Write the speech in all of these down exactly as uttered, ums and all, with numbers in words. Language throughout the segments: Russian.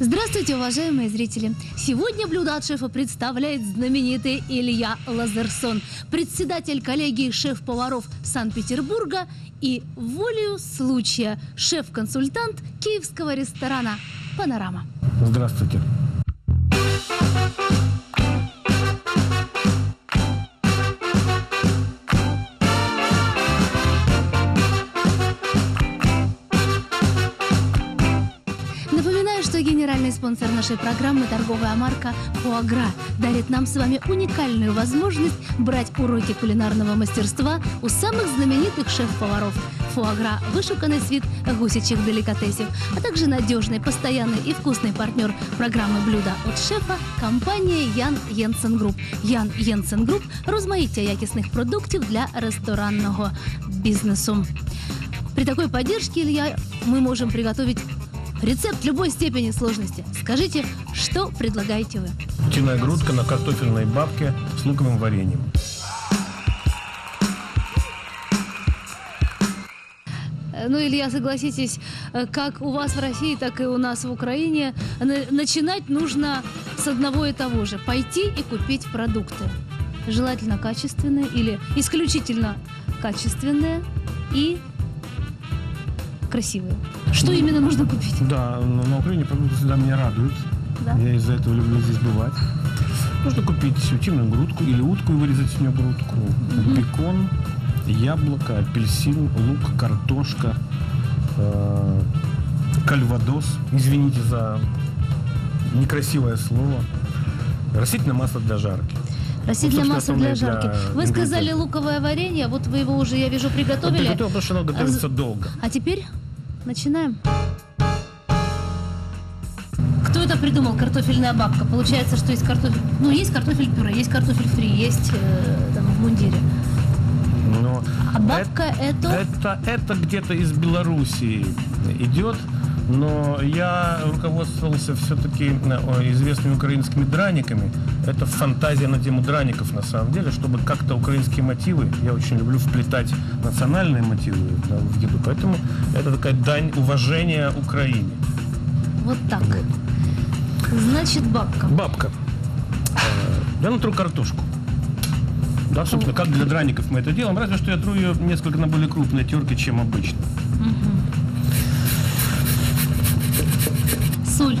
Здравствуйте, уважаемые зрители! Сегодня блюдо от шефа представляет знаменитый Илья Лазерсон, председатель коллегии шеф-поваров Санкт-Петербурга и волею случая шеф-консультант киевского ресторана «Панорама». Здравствуйте! Напоминаю, что генеральный спонсор нашей программы, торговая марка «Фуагра», дарит нам с вами уникальную возможность брать уроки кулинарного мастерства у самых знаменитых шеф-поваров. «Фуагра» – вышуканный свит гусячих деликатесів, а также надежный, постоянный и вкусный партнер программы «Блюда от шефа» – компанія Ян Єнсен Груп. Ян Єнсен Груп – розмаїття якісних продуктів для ресторанного бизнесу. При такой поддержке, Илья, мы можем приготовить рецепт любой степени сложности. Скажите, что предлагаете вы? Утиная грудка на картофельной бабке с луковым вареньем. Ну, Илья, согласитесь, как у вас в России, так и у нас в Украине, начинать нужно с одного и того же. Пойти и купить продукты. Желательно качественные или исключительно качественные и красивые. Что именно нужно купить? Да, на Украине продукты всегда меня радуют. Да? Я из-за этого люблю здесь бывать. Нужно купить утиную грудку или утку и вырезать с нее грудку, mm-hmm. бекон, яблоко, апельсин, лук, картошка, э, кальвадос. Извините за некрасивое слово. Растительное масло для жарки. Растительное вот, масло для жарки. Для вы сказали луковое варенье, вот вы его уже, я вижу, приготовили. Вот приготовил, потому что оно готовится а, долго. А теперь начинаем. Кто это придумал, картофельная бабка? Получается, что есть картофель... Ну, есть картофель-пюре, есть картофель фри, есть э, там, в мундире. Но а бабка это... Это, это где-то из Белоруссии идет. Но я руководствовался все-таки известными украинскими драниками. Это фантазия на тему драников, на самом деле, чтобы как-то украинские мотивы, я очень люблю вплетать национальные мотивы, да, в еду, поэтому это такая дань уважения Украине. Вот так. Вот. Значит, бабка. Бабка. Я натру картошку. Да, собственно, как для драников мы это делаем, разве что я тру ее несколько на более крупной терке, чем обычно. Угу. Соль.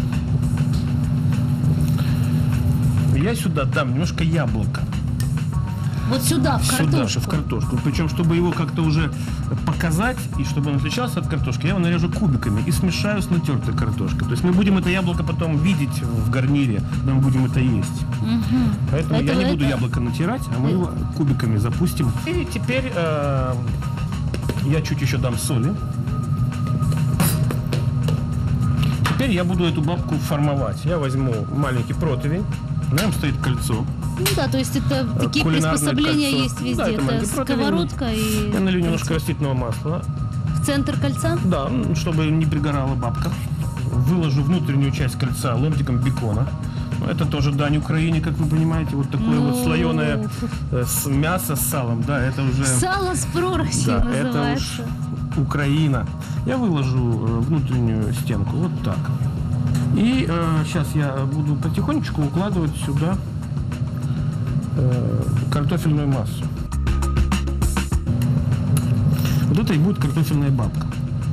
Я сюда дам немножко яблока. Вот сюда, в картошку? Сюда, в картошку. Причем, чтобы его как-то уже показать, и чтобы он отличался от картошки, я его нарежу кубиками и смешаю с натертой картошкой. То есть мы будем это яблоко потом видеть в гарнире, когда мы будем это есть. Угу. Поэтому это, я не это... буду яблоко натирать, а мы его кубиками запустим. И теперь э, я чуть еще дам соли. Теперь я буду эту бабку формовать. Я возьму маленький противень, на нем стоит кольцо. Ну да, то есть это такие приспособления кольцо. Есть везде. Да, это, это сковородка и... Я налью немножко растительного масла. В центр кольца? Да, чтобы не пригорала бабка. Выложу внутреннюю часть кольца ломтиком бекона. Это тоже дань Украине, как вы понимаете. Вот такое ну... вот слоеное с мясо с салом. Да, это уже... Сало с проросью да, называется. Это уж Украина. Я выложу внутреннюю стенку вот так. И э, сейчас я буду потихонечку укладывать сюда э, картофельную массу. Вот это и будет картофельная бабка.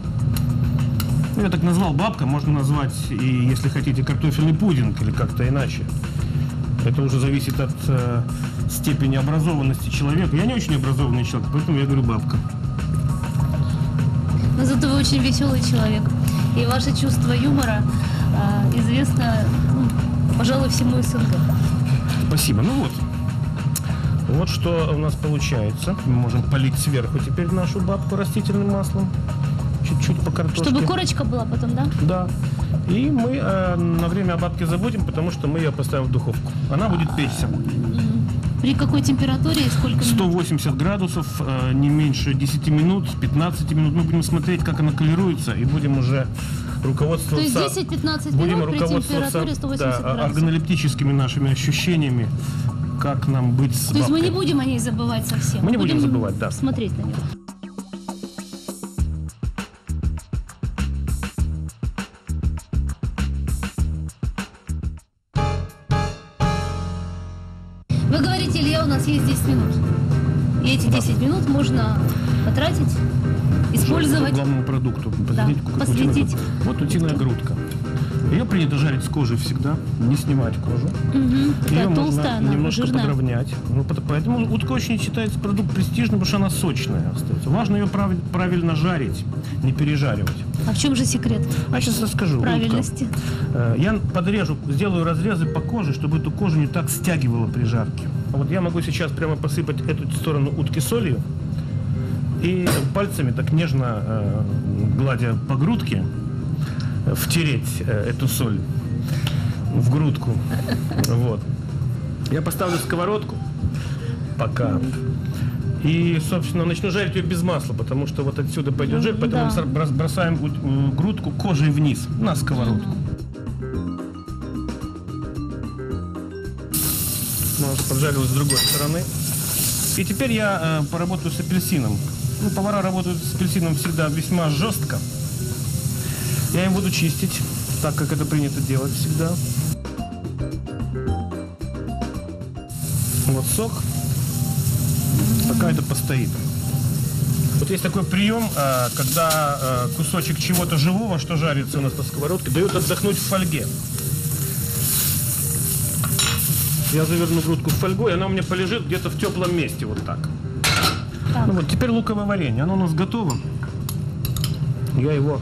Я так назвал бабка, можно назвать и, если хотите, картофельный пудинг или как-то иначе. Это уже зависит от э, степени образованности человека. Я не очень образованный человек, поэтому я говорю бабка. Но зато вы очень веселый человек. И ваше чувство юмора э, известно, ну, пожалуй, всему СНГ. Спасибо. Ну вот. Вот что у нас получается. Мы можем полить сверху теперь нашу бабку растительным маслом. Чуть-чуть по картошке. Чтобы корочка была потом, да? Да. И мы э, на время о бабке забудем, потому что мы ее поставим в духовку. Она будет печься. При какой температуре и сколько минут? сто восемьдесят градусов, э, не меньше десяти минут, пятнадцати минут. Мы будем смотреть, как она колируется, и будем уже руководствоваться... То есть десять-пятнадцать минут при температуре сто восемьдесят да, градусов. органолептическими нашими ощущениями, как нам быть с бабкой. То есть мы не будем о ней забывать совсем? Мы не будем, будем забывать, да. Смотреть на нее. говоря, у нас есть десять минут. И эти десять минут можно потратить, использовать. К главному продукту. Посвятить. Да, посвятить. Вот утиная грудка. Ее принято жарить с кожей всегда, не снимать кожу. Угу, такая Ее толстая, можно она, немножко жирная. подровнять. Ну, поэтому утка очень считается продукт престижным, потому что она сочная остается. Важно ее прав... правильно жарить, не пережаривать. А в чем же секрет? А сейчас расскажу. Правильности. Утка. Я подрежу, сделаю разрезы по коже, чтобы эту кожу не так стягивало при жарке. Вот я могу сейчас прямо посыпать эту сторону утки солью и пальцами так нежно, э, гладя по грудке, втереть э, эту соль в грудку. Вот. Я поставлю сковородку пока. И, собственно, начну жарить ее без масла, потому что вот отсюда пойдет жир, поэтому да. мы бросаем грудку кожей вниз на сковородку. Она уже поджарилась с другой стороны. И теперь я э, поработаю с апельсином. Ну, повара работают с апельсином всегда весьма жестко. Я им буду чистить, так как это принято делать всегда. Вот сок. Пока это постоит. Вот есть такой прием, когда кусочек чего-то живого, что жарится у нас на сковородке, дают отдохнуть в фольге. Я заверну грудку в фольгу, и она у меня полежит где-то в теплом месте, вот так. так. Ну вот, теперь луковое варенье. Оно у нас готово. Я его...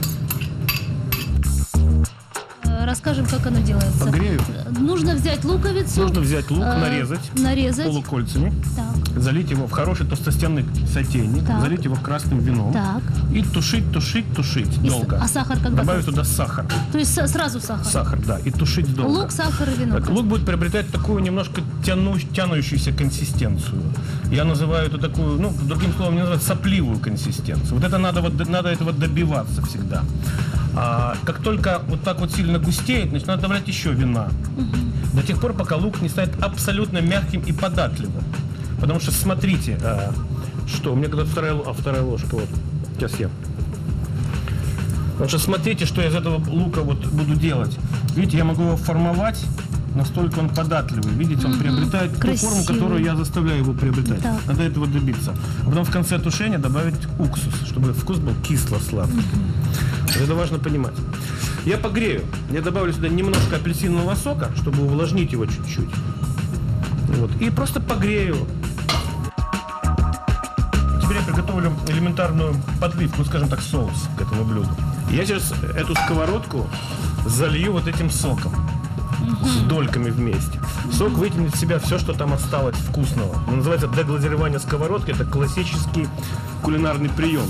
Расскажем, как оно делается. Погрею. Нужно взять луковицу. Нужно взять лук, э, нарезать, нарезать полукольцами, так. залить его в хороший толстостенный сотейник, так. залить его красным вином так. и тушить, тушить, тушить и долго. А сахар когда? Добавить туда сахар. То есть сразу сахар? Сахар, да, и тушить долго. Лук, сахар и вино. Так, лук будет приобретать такую немножко тяну, тянущуюся консистенцию. Я называю это такую, ну, другим словом, не называют сопливую консистенцию. Вот это надо, вот, надо этого добиваться всегда. А как только вот так вот сильно густеет, значит, надо добавлять еще вина. Угу. До тех пор, пока лук не станет абсолютно мягким и податливым. Потому что смотрите, а, что, у меня когда вторая, а, вторая ложка, вот, сейчас я. Потому что смотрите, что я из этого лука вот буду делать. Видите, я могу его формовать, настолько он податливый. Видите, он угу. приобретает Красивый. ту форму, которую я заставляю его приобретать. Так. Надо этого добиться. А потом в конце тушения добавить уксус, чтобы вкус был кисло-сладкий. Угу. Это важно понимать. Я погрею. Я добавлю сюда немножко апельсинового сока, чтобы увлажнить его чуть-чуть. Вот. И просто погрею. Теперь я приготовлю элементарную подливку, ну, скажем так, соус к этому блюду. Я сейчас эту сковородку залью вот этим соком. Угу. С дольками вместе. Сок вытянет в себя все, что там осталось вкусного. Он называется деглазирование сковородки. Это классический кулинарный прием.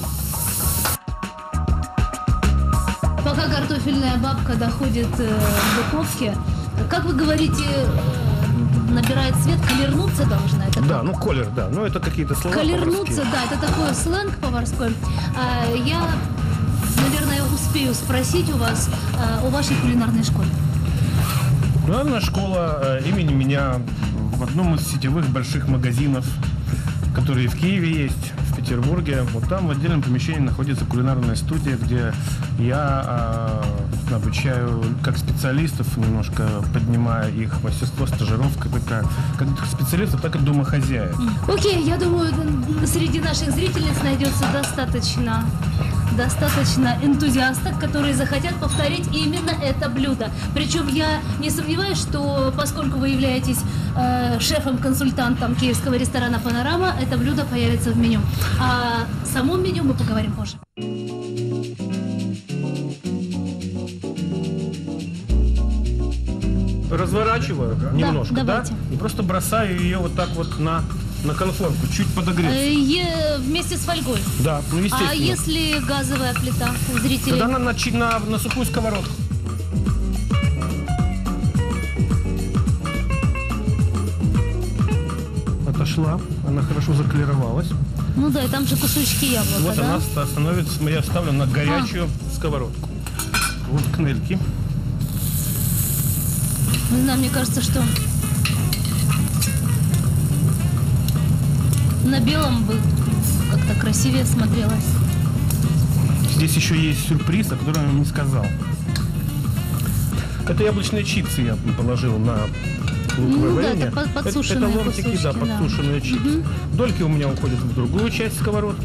Пока картофельная бабка доходит э, в духовке, как вы говорите, э, набирает цвет, колернуться должна? Это да, как? ну колер, да. Ну это какие-то слова колернуться, да, это такой сленг поварской. А, я, наверное, успею спросить у вас а, о вашей кулинарной школе. Кулинарная школа э, имени меня в одном из сетевых больших магазинов, которые в Киеве есть, в Петербурге. Вот там в отдельном помещении находится кулинарная студия, где я э, обучаю как специалистов, немножко поднимая их мастерство, стажировка такая, как специалистов, так и домохозяев. Окей, okay, я думаю, среди наших зрительниц найдется достаточно, достаточно энтузиасток, которые захотят повторить именно это блюдо. Причем я не сомневаюсь, что поскольку вы являетесь э, шефом-консультантом киевского ресторана «Панорама», это блюдо появится в меню. А о самом меню мы поговорим позже. Разворачиваю немножко, да? да? И просто бросаю ее вот так вот на, на конформку, чуть подогреть. Е- вместе с фольгой? Да, ну естественно. А если газовая плита у зрителей? Тогда на, на, на, на сухую сковородку. Отошла, она хорошо заклировалась. Ну да, и там же кусочки яблока, вот да? она становится, я ставлю на горячую а. сковородку. Вот кнельки. Не знаю, мне кажется, что на белом бы как-то красивее смотрелось. Здесь еще есть сюрприз, о котором я вам не сказал. Это яблочные чипсы я положил на луковое Ну, варенье. да, это под- подсушенные это, это ломтики, кусочки, да, да. подсушенные чипсы. Мгм. Дольки у меня уходят в другую часть сковородки.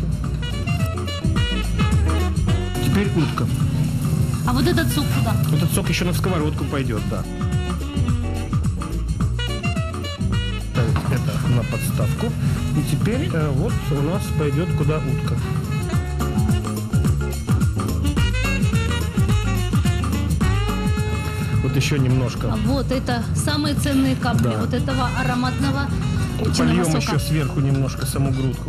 Теперь утка. А вот этот суп куда? Этот сок еще на сковородку пойдет, да. Ставить это на подставку. И теперь э, вот у нас пойдет куда утка. Вот еще немножко. А вот это самые ценные капли Да. вот этого ароматного утиного Польем сока. еще сверху немножко саму грудку.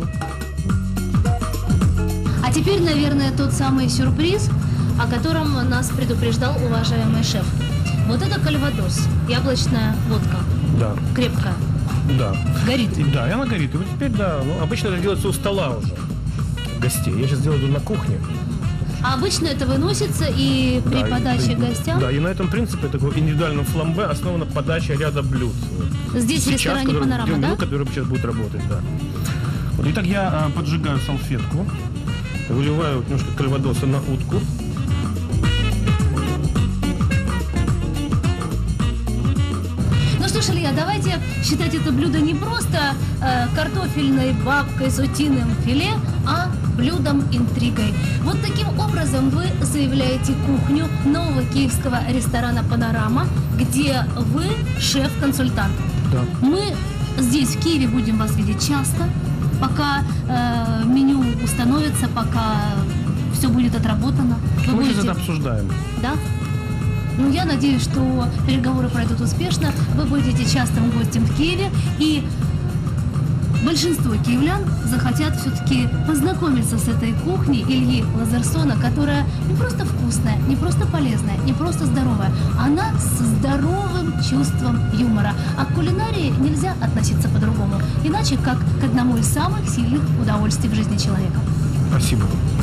А теперь, наверное, тот самый сюрприз, о котором нас предупреждал уважаемый шеф. Вот это кальвадос, яблочная водка, Да, крепкая, да. горит. И, да, и она горит. И вот теперь, да, ну, обычно это делается у стола уже гостей. Я сейчас делаю на кухне. А обычно это выносится и при Да, и- подаче и- гостям. Да, и на этом принципе такого индивидуальном фламбе основана подача ряда блюд. Здесь в Сейчас, ресторане который- «Панорама», ну, да? который сейчас будет работать, да. Вот, итак, я а, поджигаю салфетку, выливаю немножко кальвадоса на утку. Ну что ж, Илья, давайте считать это блюдо не просто э, картофельной бабкой с утиным филе, а блюдом-интригой. Вот таким образом вы заявляете кухню нового киевского ресторана «Панорама», где вы шеф-консультант. Да. Мы здесь, в Киеве, будем вас видеть часто, пока э, меню установится, пока все будет отработано. Вы Мы сейчас будете... это обсуждаем. Да? Ну, я надеюсь, что переговоры пройдут успешно. Вы будете частым гостем в Киеве, и большинство киевлян захотят все-таки познакомиться с этой кухней Ильи Лазарсона, которая не просто вкусная, не просто полезная, не просто здоровая, она с здоровым чувством юмора. А к кулинарии нельзя относиться по-другому, иначе как к одному из самых сильных удовольствий в жизни человека. Спасибо.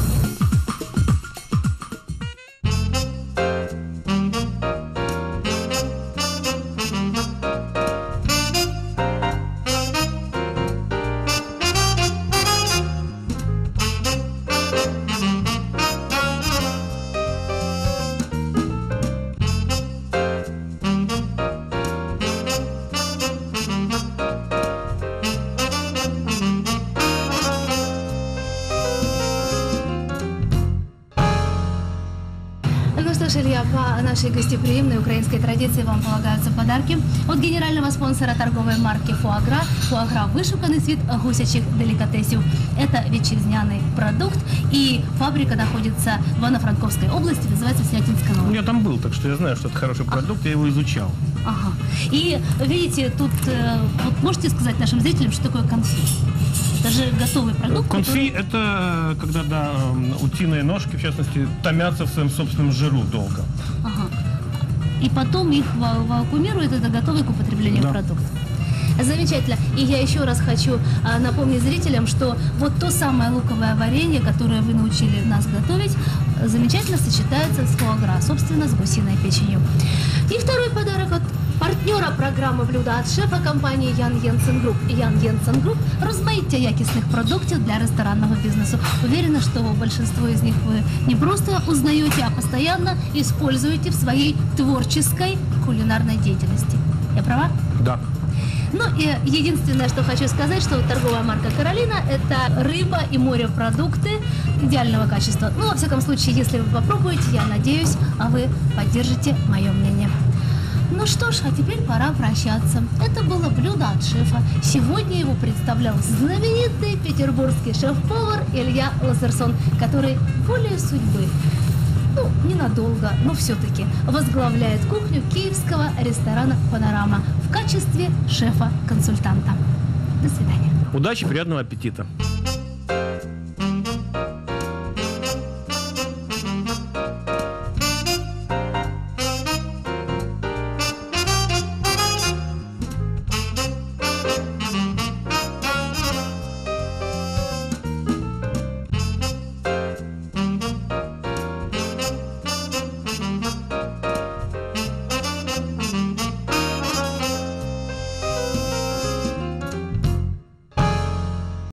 Ну что ж, Илья, по нашей гостеприимной украинской традиции вам полагаются подарки от генерального спонсора торговой марки «Фуагра». «Фуагра» – вышуканный світ гусячих деликатесів. Это вітчизняний продукт, и фабрика находится в Ивано-Франковской области, называется Снятинская Ну, новая. я там был, так что я знаю, что это хороший продукт, я его изучал. Ага. И видите, тут э, вот можете сказать нашим зрителям, что такое конфи? Это же готовый продукт. Конфи который- – это э, когда, да, э, утиные ножки, в частности, томятся в своем собственном жиру долго. Ага. И потом их ва- вакуумируют, это готовый к употреблению Да. продукт. Замечательно. И я еще раз хочу а, напомнить зрителям, что вот то самое луковое варенье, которое вы научили нас готовить, а, замечательно сочетается с фуагра, собственно, с гусиной печенью. И второй подарок от партнера програми «Блюда от шефа» компанії Ян Єнсен Груп. Ян Єнсен Груп – розмаїття якісних продуктів для ресторанного бизнеса. Уверена, что большинство из них вы не просто узнаете, а постоянно используете в своей творческой кулинарной деятельности. Я права? Да. Ну и единственное, что хочу сказать, что торговая марка «Каролина» – это рыба и морепродукты идеального качества. Ну, во всяком случае, если вы попробуете, я надеюсь, а вы поддержите мое мнение. Ну что ж, а теперь пора прощаться. Это было блюдо от шефа. Сегодня его представлял знаменитый петербургский шеф-повар Илья Лазарсон, который волею судьбы, ну, ненадолго, но все-таки возглавляет кухню киевского ресторана «Панорама» в качестве шефа-консультанта. До свидания. Удачи, приятного аппетита.